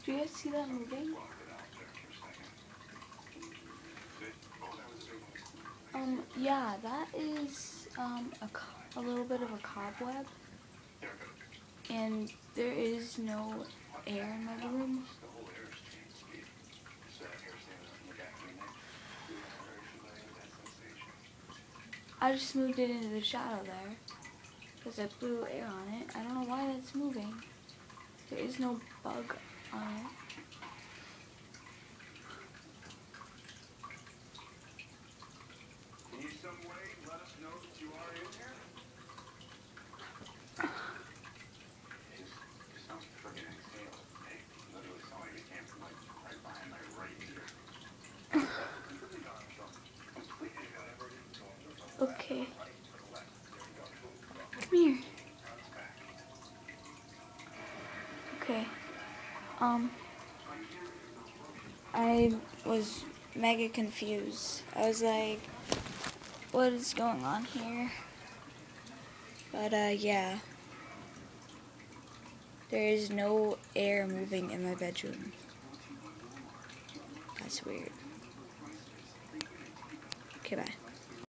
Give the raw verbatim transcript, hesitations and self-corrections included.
Do you guys see that moving? Um, yeah, that is um, a, co a little bit of a cobweb. And there is no air in my room. I just moved it into the shadow there because I blew air on it. I don't know why that's moving. There is no bug on it. Can you some way let us know that you are in here? It just sounds friggin' exhale. Hey, literally sound like it came from like right behind my right ear. Okay. Come here. Okay. Um, I was mega confused. I was like, what is going on here? But, uh, yeah. There is no air moving in my bedroom. That's weird. Okay, bye.